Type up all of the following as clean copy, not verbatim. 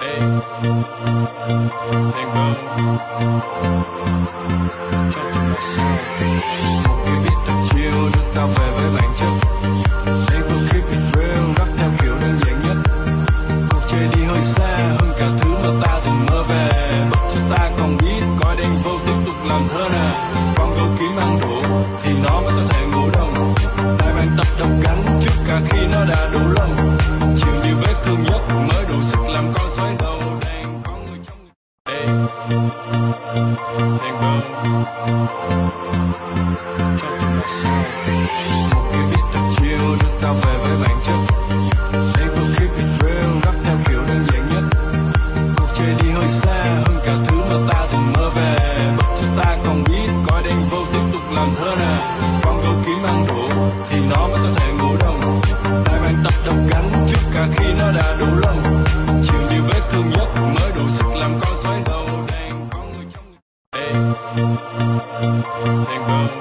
Ê, em vâng cho tôi một sao. Một cái beat thật chill đưa ta về với bản chất. Em vừa keep it real, rap theo kiểu đơn giản nhất. Cuộc chơi đi hơi xa hơn cả thứ mà ta từng mơ về. Bất cho ta còn biết coi đen vô tiếp tục làm thơ nè. Con gấu kiếm ăn đủ thì nó mới có thể ngủ đông. Hai bàn tập đồng cánh trước cả khi nó đã đủ lông. Chịu nhiều vết thương nhất mới đủ sức làm con sói đầu. Đang có người trong người. Ê, đang vâng cho tôi một sao. Một cái beat thật chill đưa ta về với bản chất. Em vừa keep it real, rap theo kiểu đơn giản nhất. Cuộc chơi đi hơi xa hơn cả thứ mà ta từng mơ về. Bất cho ta còn biết coi đen vô tiếp tục làm thơ nè. Con gấu kiếm ăn đủ thì nó mới có thể ngủ đông. Hai bàn tập đồng cánh trước cả khi nó đã đủ lông. Chịu nhiều vết thương nhất mới đủ sức làm con sói đầu. Đang có người trong người. Ê, đang vâng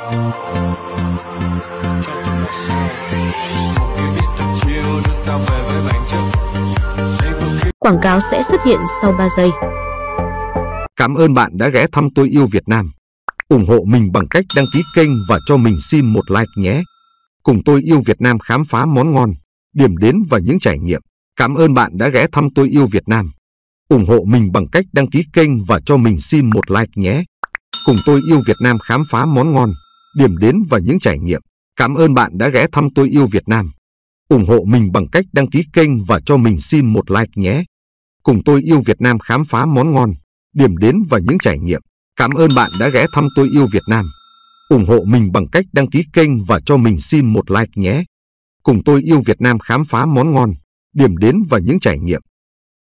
cho tôi một sao. Một cái beat thật chill đưa ta về với bản chất. Em vừa keep. Quảng cáo sẽ xuất hiện sau 3 giây. Cảm ơn bạn đã ghé thăm Tôi Yêu Việt Nam. Ủng hộ mình bằng cách đăng ký kênh và cho mình xin một like nhé. Cùng Tôi Yêu Việt Nam khám phá món ngon, điểm đến và những trải nghiệm. Cảm ơn bạn đã ghé thăm Tôi Yêu Việt Nam. Ủng hộ mình bằng cách đăng ký kênh và cho mình xin một like nhé. Cùng Tôi Yêu Việt Nam khám phá món ngon, điểm đến và những trải nghiệm. Cảm ơn bạn đã ghé thăm Tôi Yêu Việt Nam. Ủng hộ mình bằng cách đăng ký kênh và cho mình xin một like nhé. Cùng Tôi Yêu Việt Nam khám phá món ngon, điểm đến và những trải nghiệm. Cảm ơn bạn đã ghé thăm Tôi Yêu Việt Nam. Ủng hộ mình bằng cách đăng ký kênh và cho mình xin một like nhé. Cùng Tôi Yêu Việt Nam khám phá món ngon, điểm đến và những trải nghiệm. Cảm ơn bạn đã ghé thăm Tôi Yêu Việt Nam. Ủng hộ mình bằng cách đăng ký kênh và cho mình xin một like nhé. Cùng Tôi Yêu Việt Nam khám phá món ngon, điểm đến và những trải nghiệm. Cảm ơn bạn đã ghé thăm Tôi Yêu Việt Nam. Ủng hộ mình bằng cách đăng ký kênh và cho mình xin một like nhé. Cùng Tôi Yêu Việt Nam khám phá món ngon, điểm đến và những trải nghiệm.